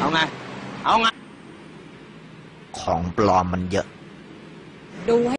เอาไงของปลอมมันเยอะดูให้